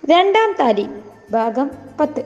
രണ്ടാം താലി ഭാഗം 10.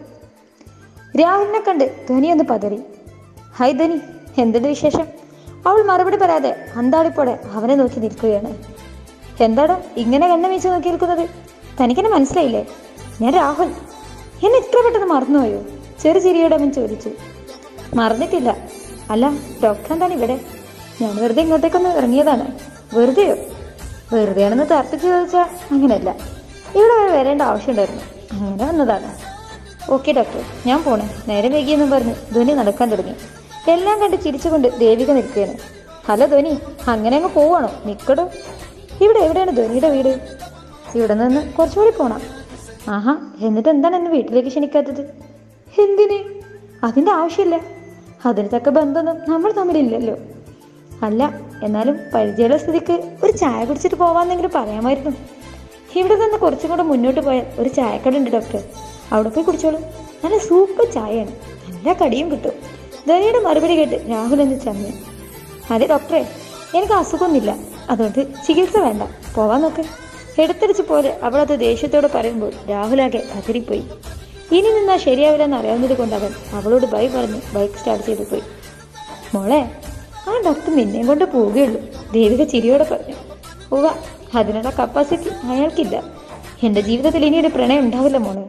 രാഹുലിനെ കണ്ട് ധ്വനിയൊന്ന് പതറി. ഹായ് ധ്വനി, എന്തുണ്ട് വിശേഷം? അവൾ മറുപടി പറയാതെ അന്താളിപ്പോടെ അവനെ നോക്കി നിൽക്കുകയാണ്. എന്താടോ ഇങ്ങനെ കണ്ണു വീച്ച് നോക്കി നിൽക്കുന്നത്? തനിക്കെന്നെ മനസ്സിലായില്ലേ? ഞാൻ രാഹുൽ. എന്നെ ഇത്ര പെട്ടെന്ന് മറന്നുപോയോ? ചെറിയോടെ അവൻ ചോദിച്ചു. മറന്നിട്ടില്ല. അല്ല, ഡോക്ടർ എന്താണ് ഇവിടെ? ഞാൻ വെറുതെ ഇങ്ങോട്ടേക്കൊന്ന് ഇറങ്ങിയതാണ്. വെറുതെയോ? വെറുതെയാണെന്ന് തർപ്പിച്ച് ചോദിച്ചാൽ അങ്ങനെയല്ല, ഇവിടെ വരെ വരേണ്ട ആവശ്യമുണ്ടായിരുന്നു, അങ്ങനെ വന്നതാണ്. ഓക്കെ ഡോക്ടർ, ഞാൻ പോണേ, നേരം വൈകിയെന്നും പറഞ്ഞ് ധ്വനി നടക്കാൻ തുടങ്ങി. എല്ലാം കണ്ട് ചിരിച്ചുകൊണ്ട് ദേവിക നിൽക്കുകയാണ്. ഹലോ ധ്വനി, അങ്ങനെ അങ്ങ് പോവാണോ? നിൽക്കടോ. ഇവിടെ എവിടെയാണ് ധ്വനിയുടെ വീട്? ഇവിടെ നിന്ന് കുറച്ചുകൂടി പോണം. ആഹാ, എന്നിട്ട് എന്താണ് എന്നെ വീട്ടിലേക്ക് ക്ഷണിക്കാത്തത്? എന്തിന്? അതിൻ്റെ ആവശ്യമില്ല. അതിന് തക്ക ബന്ധമൊന്നും നമ്മൾ തമ്മിലില്ലല്ലോ. അല്ല, എന്നാലും പരിചയമുള്ള സ്ഥിതിക്ക് ഒരു ചായ കുടിച്ചിട്ട് പോവാന്നെങ്കിലും പറയാമായിരുന്നു. ഇവിടെ നിന്ന് കുറച്ചും കൂടെ മുന്നോട്ട് പോയാൽ ഒരു ചായക്കട ഉണ്ട് ഡോക്ടർ, അവിടെ പോയി കുടിച്ചോളൂ. നല്ല സൂപ്പർ ചായയാണ്, നല്ല കടിയും കിട്ടും. ധ്വനിയുടെ മറുപടി കേട്ട് രാഹുൽ എന്ന് ചമ്മി. അതെ ഡോക്ടറെ, എനിക്ക് അസുഖമൊന്നുമില്ല, അതുകൊണ്ട് ചികിത്സ വേണ്ട, പോവാൻ നോക്ക്. എടുത്തടിച്ച് പോലെ അവളത് ദേഷ്യത്തോടെ പറയുമ്പോൾ രാഹുലാകെ കതിരിപ്പോയി. ഇനി നിന്നാൽ ശരിയാവില്ലെന്ന് അറിയാവുന്നത് കൊണ്ട് അവൻ അവളോട് ബൈ പറഞ്ഞ് ബൈക്ക് സ്റ്റാർട്ട് ചെയ്തു പോയി. മോളെ, ആ ഡോക്ടർ നിന്നെയും കൊണ്ട് പോവുകയുള്ളൂ, ദേവിക ചിരിയോടെ പറഞ്ഞു. ഉവ്വ, അതിനുള്ള കപ്പാസിറ്റി അയാൾക്കില്ല. എൻ്റെ ജീവിതത്തിൽ ഇനിയൊരു പ്രണയം ഉണ്ടാവില്ല മോളെ.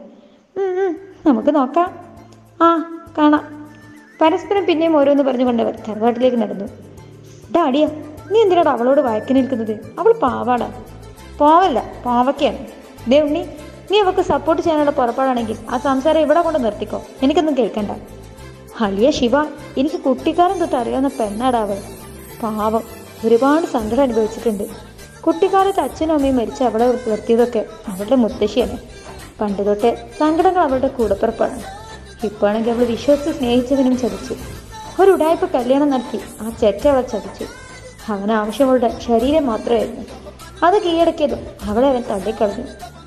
നമുക്ക് നോക്കാം. ആ, കാണാം. പരസ്പരം പിന്നെയും ഓരോന്ന് പറഞ്ഞുകൊണ്ടവർ തറവാട്ടിലേക്ക് നടന്നു. ഡാഡിയ, നീ എന്തിനാണ് അവളോട് വഴക്കി നിൽക്കുന്നത്? അവൾ പാവാടാ. പാവല്ല, പാവയ്ക്കാണ്. ദേ ഉണ്ണി, നീ അവൾക്ക് സപ്പോർട്ട് ചെയ്യാനുള്ള പുറപ്പാടാണെങ്കിൽ ആ സംസാരം ഇവിടെ കൊണ്ട് നിർത്തിക്കോ, എനിക്കൊന്നും കേൾക്കണ്ട. അളിയ ശിവ, എനിക്ക് കുട്ടിക്കാലം തൊട്ട് അറിയാവുന്ന പെണ്ണാടാവൾ. പാവം, ഒരുപാട് സങ്കടം അനുഭവിച്ചിട്ടുണ്ട്. കുട്ടിക്കാലത്ത് അച്ഛനും അമ്മയും മരിച്ച് അവളെ നിർത്തിയതൊക്കെ അവളുടെ മുത്തശ്ശിയാണ്. പണ്ട് തൊട്ടേ സങ്കടങ്ങൾ അവളുടെ കൂടപ്പിറപ്പാണ്. ഇപ്പോഴാണെങ്കിൽ അവൾ വിശ്വസിച്ച് സ്നേഹിച്ചവനും ചതിച്ചു. ഒരു ഉടായ്പ കല്യാണം നടത്തി ആ ചെറ്റ അവളെ ചതിച്ചു. അവന് ആവശ്യമുള്ള ശരീരം മാത്രമായിരുന്നു. അത് കീഴടക്കിയതും അവളെ അവൻ തള്ളിക്കളഞ്ഞു.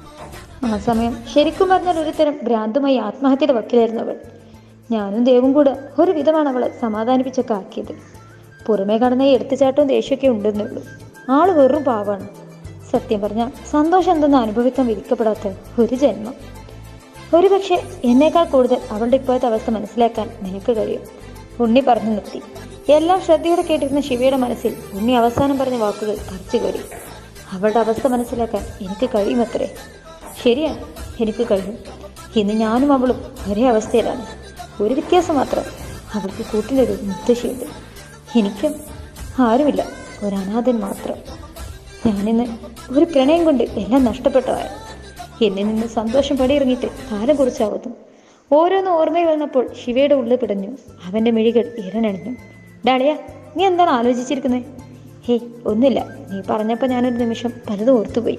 ആ സമയം ശരിക്കും പറഞ്ഞാൽ ഒരുതരം ഭ്രാന്തുമായി ആത്മഹത്യയുടെ വക്കിലായിരുന്നു അവൾ. ഞാനും ദേവും കൂടെ ഒരു വിധമാണ് അവളെ സമാധാനിപ്പിച്ചൊക്കെ ആക്കിയത്. പുറമേ കടന്ന എടുത്തുചാട്ടവും ദേഷ്യമൊക്കെ ഉണ്ടെന്നുള്ളൂ. ആള് വെറും പാവാണ്. സത്യം പറഞ്ഞാൽ സന്തോഷം എന്തെന്ന് അനുഭവിക്കാൻ വിധിക്കപ്പെടാത്ത ഒരു ജന്മം. ഒരു പക്ഷേ എന്നേക്കാൾ കൂടുതൽ അവളുടെ ഇപ്പോഴത്തെ അവസ്ഥ മനസ്സിലാക്കാൻ നിനക്ക് കഴിയും. ഉണ്ണി പറഞ്ഞു നിർത്തി. എല്ലാം ശ്രദ്ധയോടെ കേട്ടിരുന്ന ശിവയുടെ മനസ്സിൽ ഉണ്ണി അവസാനം പറഞ്ഞ വാക്കുകൾ തറച്ചു കയറി. അവളുടെ അവസ്ഥ മനസ്സിലാക്കാൻ എനിക്ക് കഴിയുമത്രേ. ശരിയാണ്, എനിക്ക് കഴിയും. ഇന്ന് ഞാനും അവളും ഒരേ അവസ്ഥയിലാണ്. ഒരു വ്യത്യാസം മാത്രം, അവൾക്ക് കൂട്ടിലൊരു മുത്തശ്ശിയുണ്ട്. എനിക്കും ആരുമില്ല, ഒരു അനാഥൻ മാത്രം. ഞാനിന്ന് ഒരു പ്രണയം കൊണ്ട് എല്ലാം നഷ്ടപ്പെട്ടതായി. എന്നിൽ നിന്ന് സന്തോഷം പടിയിറങ്ങിയിട്ട് കാലം കുറിച്ചാവുന്നു. ഓരോന്ന് ഓർമ്മയിൽ വന്നപ്പോൾ ശിവയുടെ ഉള്ളിൽ പിടഞ്ഞു. അവൻ്റെ മിഴികൾ ഇരനണിഞ്ഞു. ഡാളിയ, നീ എന്താണ് ആലോചിച്ചിരിക്കുന്നത്? ഹേയ്, ഒന്നുമില്ല. നീ പറഞ്ഞപ്പോൾ ഞാനൊരു നിമിഷം പലതും ഓർത്തുപോയി.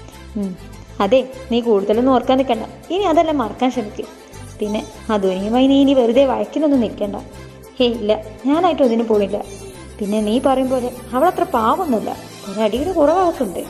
അതെ, നീ കൂടുതലൊന്നും ഓർക്കാൻ നിൽക്കണ്ട. ഇനി അതെല്ലാം മറക്കാൻ ശ്രമിക്കും. പിന്നെ അധ്വനിയുമായി നീ ഇനി വെറുതെ വഴക്കിനൊന്നും നിൽക്കണ്ട. ഹേയ്, ഇല്ല, ഞാനായിട്ടും അതിന് പോയില്ല. പിന്നെ നീ പറയും പോലെ അവളത്ര പാവൊന്നുമില്ല, ഒരടിയുടെ കുറവാക്കുണ്ട്.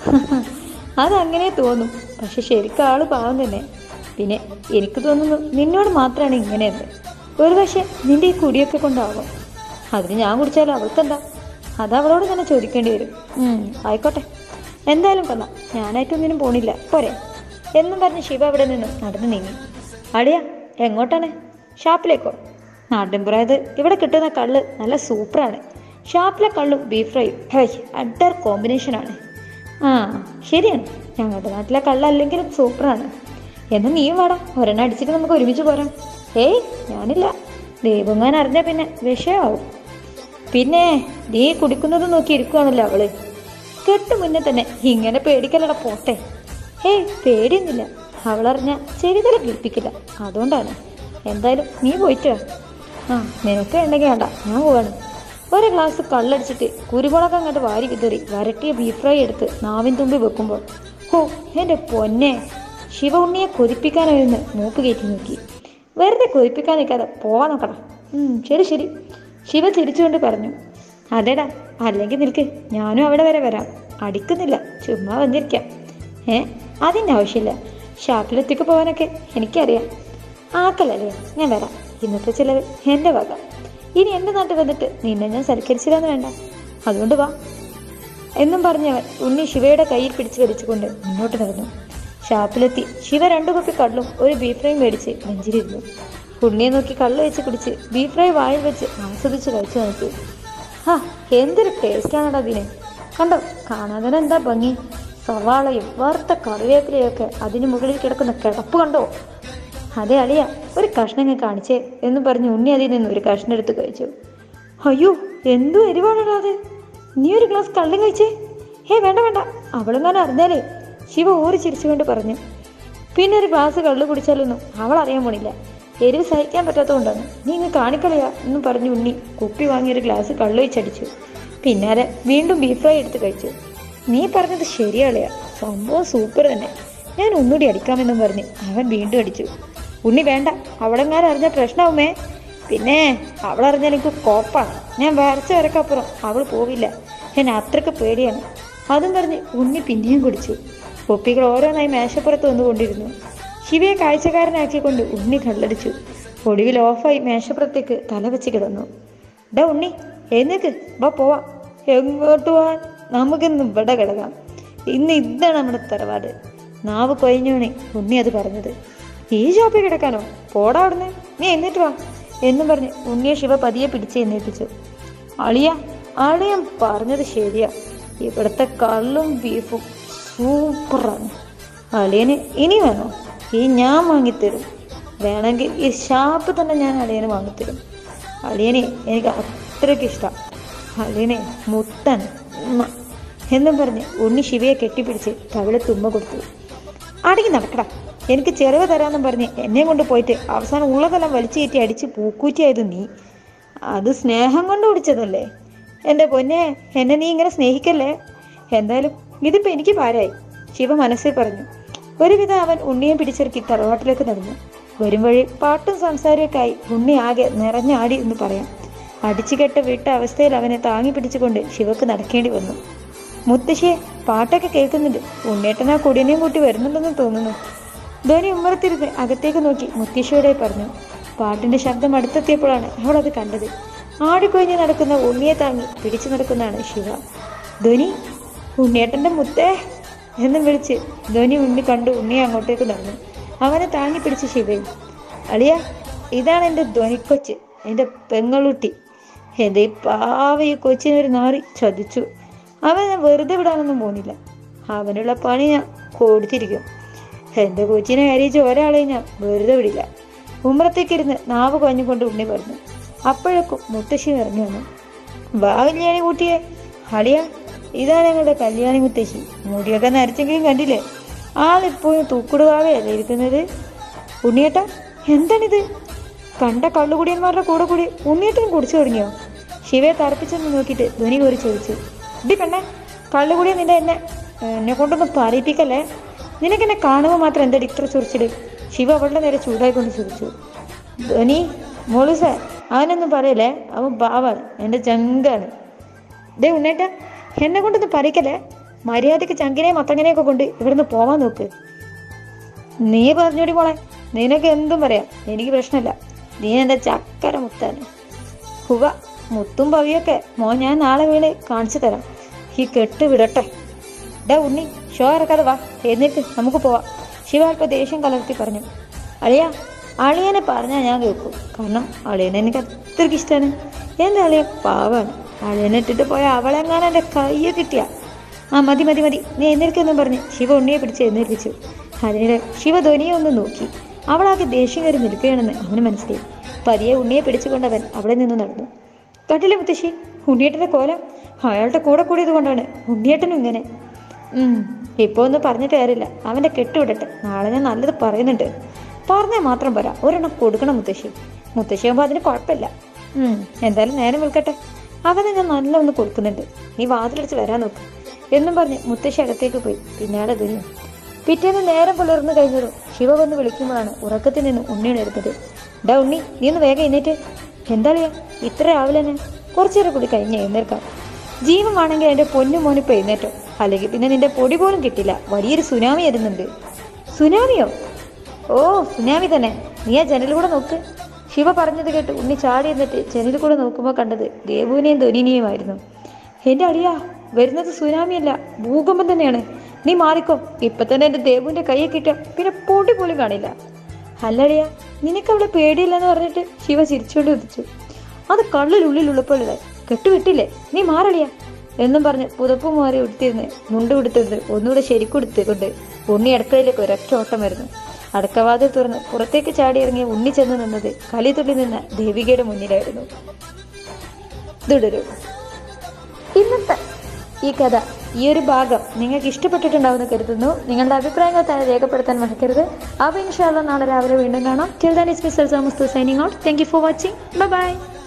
അതങ്ങനെ തോന്നും, പക്ഷെ ശരിക്കും ആള് പാവം തന്നെ. പിന്നെ എനിക്ക് തോന്നുന്നു നിന്നോട് മാത്രമാണ് ഇങ്ങനെയെന്ന്. ഒരു പക്ഷേ നിന്റെ ഈ കുടിയൊക്കെ കൊണ്ടാവും. അതിന് ഞാൻ കുടിച്ചാലും അവൾക്കെന്താ? അതവളോട് തന്നെ ചോദിക്കേണ്ടി വരും. ആയിക്കോട്ടെ, എന്തായാലും കൊള്ളാം, ഞാനായിട്ടൊന്നിനും പോണില്ല, പോരെ എന്നും പറഞ്ഞ് ശിവ അവിടെ നിന്ന് നടന്നു നീങ്ങി. അടിയ, എങ്ങോട്ടാണ്? ഷാപ്പിലേക്കോ? നാട്ടിൻപുറയത് ഇവിടെ കിട്ടുന്ന കള്ള് നല്ല സൂപ്പറാണ്. ഷാപ്പിലെ കള്ളും ബീഫ് ഫ്രൈയും അഡർ കോമ്പിനേഷനാണ്. ആ ശരിയാണ്, ഞങ്ങളുടെ നാട്ടിലെ കള്ളല്ലെങ്കിലും സൂപ്പറാണ്. എന്നാൽ നീയും വാടാ, ഒരെണ്ണം അടിച്ചിട്ട് നമുക്ക് ഒരുമിച്ച് പോരാം. ഏയ്, ഞാനില്ല. ദൈവങ്ങാൻ അറിഞ്ഞാൽ പിന്നെ വിഷയമാവും. പിന്നെ നീ കുടിക്കുന്നത് നോക്കി ഇരിക്കുവാണല്ലോ അവള്. കെട്ടു മുന്നേ തന്നെ ഇങ്ങനെ പേടിക്കലട പോട്ടെ. ഏയ്, പേടിയൊന്നുമില്ല. അവളറിഞ്ഞ ചെവിതല കേൾപ്പിക്കില്ല, അതുകൊണ്ടാണ്. എന്തായാലും നീ പോയിട്ട് വാ. ആ, നിനക്ക് ഉണ്ടെങ്കിൽ വേണ്ട, ഞാൻ പോവാണ്. ഒരു ഗ്ലാസ് കള്ളടിച്ചിട്ട് കുരുമുളക് അങ്ങോട്ട് വാരി വിതറി വരട്ടിയ ബീഫ് ഫ്രൈ എടുത്ത് നാവിൻ തുമ്പി വെക്കുമ്പോൾ ഹോ എൻ്റെ പൊന്നെ, ശിവ ഉണ്ണിയെ കൊതിപ്പിക്കാനായിരുന്നു മൂപ്പ് കയറ്റി നോക്കി. വെറുതെ കൊതിപ്പിക്കാൻ നിൽക്കാതെ പോവാൻ നോക്കണം. ശരി ശരി, ശിവ ചിരിച്ചുകൊണ്ട് പറഞ്ഞു. അതെടാ, അല്ലെങ്കിൽ നിൽക്ക്, ഞാനും അവിടെ വരെ വരാം. അടിക്കുന്നില്ല, ചുമ്മാ വന്നിരിക്കാം. അതിൻ്റെ ആവശ്യമില്ല. ഷാപ്പിലെത്തിക്ക് പോകാനൊക്കെ എനിക്കറിയാം. ആക്കല്ലേ, ഞാൻ വരാം. ഇന്നത്തെ ചിലവ് എൻ്റെ വക. ഇനി എൻ്റെ നാട്ടിൽ വന്നിട്ട് നിന്നെ ഞാൻ സൽക്കരിച്ചില്ലെന്ന് വേണ്ട, അതുകൊണ്ട് വാ എന്നും പറഞ്ഞവൻ ഉണ്ണി ശിവയുടെ കയ്യിൽ പിടിച്ചു വലിച്ചുകൊണ്ട് മുന്നോട്ട് നടന്നു. ഷാപ്പിലെത്തി ശിവ 2 കുപ്പി കള്ളും ഒരു ബീഫ് ഫ്രൈയും മേടിച്ച് നെഞ്ചിലിരുന്നു. ഉണ്ണിയെ നോക്കി കള്ള് വെച്ച് കുടിച്ച് ബീഫ് ഫ്രൈ വായിൽ വെച്ച് ആസ്വദിച്ച് കഴിച്ചു നോക്കി. എന്തൊരു ടേസ്റ്റാണടാ അതിന്. കണ്ടോ, കാണാൻ തന്നെ എന്താ ഭംഗി. സവാളയും വറുത്ത കറിവേപ്പിലയൊക്കെ അതിന് മുകളിൽ കിടക്കുന്ന കിടപ്പ് കണ്ടോ. അതെ അളിയ, ഒരു കഷ്ണം കാണിച്ചേ എന്ന് പറഞ്ഞ് ഉണ്ണി അതിൽ നിന്ന് ഒരു കഷ്ണം എടുത്ത് കഴിച്ചു. അയ്യോ, എന്തോ എരിവാണടാ അത്. നീ ഒരു ഗ്ലാസ് കള്ളും കഴിച്ചേ. വേണ്ട വേണ്ട, അവളെങ്ങാനും അറിഞ്ഞാലേ, ശിവ ഓറി ചിരിച്ചുകൊണ്ട് പറഞ്ഞു. പിന്നെ ഒരു ഗ്ലാസ് കള്ളു കുടിച്ചാലൊന്നും അവൾ അറിയാൻ പോണില്ല. എരിവ് സഹിക്കാൻ പറ്റാത്തതുകൊണ്ടാണ്. നീ ഇങ്ങ് കാണിക്കളിയാ എന്നും പറഞ്ഞു ഉണ്ണി കുപ്പി വാങ്ങിയൊരു ഗ്ലാസ് കള്ളു വെച്ചടിച്ചു. പിന്നാലെ വീണ്ടും ബീഫ് ഫ്രൈ എടുത്ത് കഴിച്ചു. നീ പറഞ്ഞത് ശരിയാളിയാ, സംഭവം സൂപ്പർ തന്നെ. ഞാൻ ഒന്നുകൂടി അടിക്കാമെന്നും പറഞ്ഞ് അവൻ വീണ്ടും അടിച്ചു. ഉണ്ണി വേണ്ട, അവളെങ്ങാനും അറിഞ്ഞാൽ പ്രശ്നമാവുമേ. പിന്നെ അവളറിഞ്ഞാൽ എനിക്ക് കോപ്പാണ്. ഞാൻ വരച്ച വരക്കപ്പുറം അവൾ പോവില്ല. എന്നെ അത്രയ്ക്ക് പേടിയാണ്. അതും പറഞ്ഞ് ഉണ്ണി പിന്നെയും കുടിച്ചു. കുപ്പികൾ ഓരോന്നായി മേശപ്പുറത്ത് വന്നുകൊണ്ടിരുന്നു. ശിവയെ കാഴ്ചക്കാരനാക്കിക്കൊണ്ട് ഉണ്ണി കള്ളടിച്ചു. ഒടുവിൽ ഓഫായി മേശപ്പുറത്തേക്ക് തല വെച്ച് കിടന്നു. ഡാ ഉണ്ണി, എഴുന്നേക്ക്, പോവാം. എങ്ങോട്ട് പോവാൻ? നമുക്കിന്ന് ഇവിടെ കിടക്കാം. ഇന്ന് ഇതാണ് നമ്മുടെ തറവാട്. നാവ് കൊഴിഞ്ഞോണേ ഉണ്ണി അത് പറഞ്ഞത്. ഈ ഷോപ്പിൽ കിടക്കാനോ? പോടാ അവിടുന്ന്, നീ എഴുന്നേറ്റ് വാ എന്നും പറഞ്ഞ് ഉണ്ണിയെ ശിവ പതിയെ പിടിച്ച് എഴുന്നേൽപ്പിച്ചു. അളിയൻ പറഞ്ഞത് ശരിയാ, ഇവിടുത്തെ കള്ളും ബീഫും സൂപ്പറാണ്. അളിയന് ഇനി വേണോ? ഈ ഞാൻ വാങ്ങിത്തരും. വേണമെങ്കിൽ ഈ ഷാപ്പ് തന്നെ ഞാൻ അളിയന് വാങ്ങിത്തരും. അളിയനെ എനിക്ക് അത്രയ്ക്ക് ഇഷ്ടം. അളിയനെ മുത്തൻ എന്നും പറഞ്ഞ് ഉണ്ണി ശിവയെ കെട്ടിപ്പിടിച്ച് കവിളെ തുമ്മ കൊടുത്തു. അടങ്ങി നടക്കടാ, എനിക്ക് ചെലവ് തരാമെന്നും പറഞ്ഞ് എന്നെ കൊണ്ട് പോയിട്ട് അവസാനം ഉള്ളതെല്ലാം വലിച്ചു കയറ്റി അടിച്ച് പൂക്കൂറ്റിയായത് നീ. അത് സ്നേഹം കൊണ്ട് കുടിച്ചതല്ലേ എൻ്റെ പൊന്നെ. എന്നെ നീ ഇങ്ങനെ സ്നേഹിക്കല്ലേ. എന്തായാലും ഇതിപ്പോൾ എനിക്ക് ഭാരമായി, ശിവ മനസ്സിൽ പറഞ്ഞു. ഒരുവിധം അവൻ ഉണ്ണിയെ പിടിച്ചിറക്കി തറവാട്ടിലേക്ക് നടന്നു. വരും വഴി പാട്ടും സംസാരമൊക്കെ ആയി ഉണ്ണി ആകെ നിറഞ്ഞാടി എന്ന് പറയാം. അടിച്ചുകെട്ട് വിട്ട അവസ്ഥയിൽ അവനെ താങ്ങി പിടിച്ചുകൊണ്ട് ശിവക്ക് നടക്കേണ്ടി വന്നു. മുത്തശ്ശിയെ, പാട്ടൊക്കെ കേൾക്കുന്നുണ്ട്. ഉണ്ണേട്ടനാ കുടിയനെയും കൂട്ടി വരുന്നുണ്ടെന്ന് തോന്നുന്നു. ധോനി ഉമ്മറത്തിരുന്ന് അകത്തേക്ക് നോക്കി മുത്തശ്ശിയോടെ പറഞ്ഞു. പാട്ടിന്റെ ശബ്ദം അടുത്തെത്തിയപ്പോഴാണ് അവൾ അത് കണ്ടത്. ആടിക്കൊഴിഞ്ഞ് നടക്കുന്ന ഉണ്ണിയെ താങ്ങി പിടിച്ചു നടക്കുന്നതാണ് ശിവ. ധോനി, ഉണ്ണിയേട്ടന്റെ മുത്തേ എന്നും വിളിച്ച് ധോനി ഉണ്ണി കണ്ടു ഉണ്ണിയെ അങ്ങോട്ടേക്ക് നടന്നു. അവനെ താങ്ങി പിടിച്ച് ശിവയും. അളിയ, ഇതാണ് എൻ്റെ ധ്വനിക്കൊച്ച്, എൻ്റെ പെങ്ങളുട്ടി. എൻ്റെ ഈ പാവ ഈ കൊച്ചിനൊരു നാറി ചതിച്ചു. അവനെ വെറുതെ വിടാനൊന്നും പോകുന്നില്ല. അവനുള്ള പണി ഞാൻ കൊടുത്തിരിക്കും. എൻ്റെ കൊച്ചിനെ അരിയിച്ച് ഒരാളെ ഞാൻ വെറുതെ വിടില്ല. ഉമ്മറത്തേക്കിരുന്ന് നാവ് കൊഞ്ഞുകൊണ്ട് ഉണ്ണി പറഞ്ഞു. അപ്പോഴേക്കും മുത്തശ്ശി ഇറങ്ങി വന്നു. വാ കല്യാണി കുട്ടിയെ. അളിയ, ഇതാണ് ഞങ്ങളുടെ കല്യാണി മുത്തശ്ശി. മുടിയൊക്കെ നരച്ചെങ്കിലും കണ്ടില്ലേ, ആളിപ്പോഴും തൂക്കുടുവാകയല്ലേ ഇരിക്കുന്നത്. ഉണ്ണിയേട്ട, എന്താണിത്? കണ്ട കള്ളുകുടിയന്മാരുടെ കൂടെ കൂടി ഉണ്ണിയേട്ടനും കുടിച്ചു തുടങ്ങിയോ? ശിവയെ തറപ്പിച്ചെന്ന് നോക്കിയിട്ട് ധ്വനി കോരി ചോദിച്ചു. ഇടി പെണ്ണെ, കള്ളുകുടിയ നിന്റെ എന്നെ കൊണ്ടൊന്നും പറയിപ്പിക്കല്ലേ. നിനക്കെന്നെ കാണുമ്പോൾ മാത്രം എന്താ ഇത്ര ചൊറിച്ചിട്? ശിവ അവളുടെ നേരെ ചൂടായിക്കൊണ്ട് ചോദിച്ചു. ധ്വനി, മോളുസേ, അവനൊന്നും പറയല്ലേ, അവൻ പാവാണ്, എൻ്റെ ചങ്കാണ്. ദേ ഉണ്ണേട്ട, എന്നെ കൊണ്ടൊന്നും പറയിക്കല്ലേ. മര്യാദയ്ക്ക് ചങ്കിനെയും മത്തങ്ങനെയൊക്കെ കൊണ്ട് ഇവിടുന്ന് പോവാൻ നോക്ക്. നീ പറഞ്ഞോടി മോളെ, നിനക്ക് എന്തും പറയാം, എനിക്ക് പ്രശ്നമില്ല. നീ എൻ്റെ ചക്കര മുത്താണ്. ഹുവ, മുത്തും പവിയൊക്കെ ഞാൻ നാളെ വീണ് കാണിച്ചു തരാം. ഈ കെട്ട് വിടട്ടെ. ഡാ ഉണ്ണി, ഷോ ഇറക്കാതെ വാ, എഴുന്നേൽക്ക്, നമുക്ക് പോവാം. ശിവ അല്പം ദേഷ്യം കലർത്തി പറഞ്ഞു. അളിയനെ പറഞ്ഞാൽ ഞാൻ കേൾക്കും. കാരണം അളിയനെ എനിക്ക് അത്രയ്ക്ക് ഇഷ്ടമാണ്. എൻ്റെ അളിയൻ പാവാണ്. അളിയനെ ഇട്ടിട്ട് പോയ അവളെങ്ങാനും എൻ്റെ കയ്യെ കിട്ടിയ. മതി മതി മതി, നീ എഴുന്നേൽക്കെന്നും പറഞ്ഞ് ശിവ ഉണ്ണിയെ പിടിച്ച് എഴുന്നേൽപ്പിച്ചു. അതിനിടെ ശിവ ധ്വനിയെ ഒന്ന് നോക്കി. അവളാകെ ദേഷ്യം കയറി നിൽക്കുകയാണെന്ന് അവന് മനസ്സിലായി. പതിയെ ഉണ്ണിയെ പിടിച്ചുകൊണ്ടവൻ അവിടെ നിന്ന് നടന്നു. കണ്ടില്ലേ മുത്തശ്ശി, ഉണ്ണിയേട്ടൻ്റെ കോലം. അയാളുടെ കൂടെ കൂടിയത് കൊണ്ടാണ് ഉണ്ണിയേട്ടനും ഇങ്ങനെ. ഇപ്പോൾ ഒന്നും പറഞ്ഞിട്ട് കാര്യമില്ല. അവൻ്റെ കെട്ടുവിടട്ടെ, നാളെ ഞാൻ നല്ലത് പറയുന്നുണ്ട്. പറഞ്ഞാൽ മാത്രം പോരാ, ഒരെണ്ണം കൊടുക്കണം മുത്തശ്ശി. മുത്തശ്ശിയാകുമ്പോൾ അതിന് കുഴപ്പമില്ല. എന്തായാലും നേരം വിൽക്കട്ടെ, അവനെ ഞാൻ നല്ല ഒന്ന് കൊടുക്കുന്നുണ്ട്. നീ വാതിലടിച്ച് വരാൻ നോക്ക് എന്നും പറഞ്ഞ് മുത്തശ്ശി അകത്തേക്ക് പോയി. പിന്നാലെ ധനിയും. പിറ്റേന്ന് നേരം പുലർന്നു കഴിഞ്ഞതും ശിവ വന്ന് വിളിക്കുമ്പോഴാണ് ഉറക്കത്തിൽ നിന്ന് ഉണ്ണി എഴുന്നത്. ഡാ ഉണ്ണി, നീ ഒന്ന് വേഗം എഴുന്നേറ്റ്. എന്താളിയാ ഇത്ര രാവിലെ തന്നെ? കുറച്ചേരം കൂടി കഴിഞ്ഞ് എഴുന്നേൽക്കാം. ജീവമാണെങ്കിൽ എൻ്റെ പൊന്നു മോനിപ്പോൾ എഴുന്നേറ്റോ, അല്ലെങ്കിൽ പിന്നെ നിന്റെ പൊടി പോലും കിട്ടില്ല. വലിയൊരു സുനാമി വരുന്നുണ്ട്. സുനാമിയോ? ഓ, സുനാമി തന്നെ. നീ ആ ജനലിലൂടെ നോക്ക്. ശിവ പറഞ്ഞത് കേട്ട് ഉണ്ണി ചാടി എന്നിട്ട് ജനലിൽ കൂടെ നോക്കുമ്പോൾ കണ്ടത് ദേവുവിനെയും ധ്വനിനെയുമായിരുന്നു. എൻ്റെ അളിയാ, വരുന്നത് സുനാമിയല്ല, ഭൂകമ്പം തന്നെയാണ്. നീ മാറിക്കോ, ഇപ്പൊ തന്നെ എന്റെ ദേവുവിന്റെ കയ്യെ കിട്ടിയ പിന്നെ പൊടി പോലും കാണില്ല. അല്ലടിയ, നിനക്ക് അവളെ പേടിയില്ലെന്ന് പറഞ്ഞിട്ട് ശിവ ചിരിച്ചുകൊണ്ട് ഉദിച്ചു. അത് കള്ളിലുള്ളിലുള്ളപ്പോഴേ കെട്ടുവിട്ടില്ലേ, നീ മാറളിയ എന്നും പറഞ്ഞ് പുതപ്പ് മാറി ഉടുത്തിരുന്ന് മുണ്ട് കൊടുത്തിരുന്ന് ഒന്നുകൂടെ ശരിക്കൊടുത്തുകൊണ്ട് ഉണ്ണി അടുക്കളയിലേക്ക് ഒരൊറ്റ ഓട്ടം വരുന്നു. അടക്കവാതിൽ തുറന്ന് പുറത്തേക്ക് ചാടിയിറങ്ങിയ ഉണ്ണി ചെന്ന് നിന്നത് കലിതുള്ളി നിന്ന ദേവികയുടെ മുന്നിലായിരുന്നു. തുടരും. ഇന്നത്തെ ഈ കഥ, ഈ ഒരു ഭാഗം നിങ്ങൾക്ക് ഇഷ്ടപ്പെട്ടിട്ടുണ്ടാവുമെന്ന് കരുതുന്നു. നിങ്ങളുടെ അഭിപ്രായങ്ങൾ താഴെ രേഖപ്പെടുത്താൻ മറക്കരുത്. അപ്പോൾ ഇൻഷാ അല്ലാഹ് നാളെ രാവിലെ വീണ്ടും കാണാം. Till then, it's me Salsamusthu signing out. Thank you for watching. Bye bye.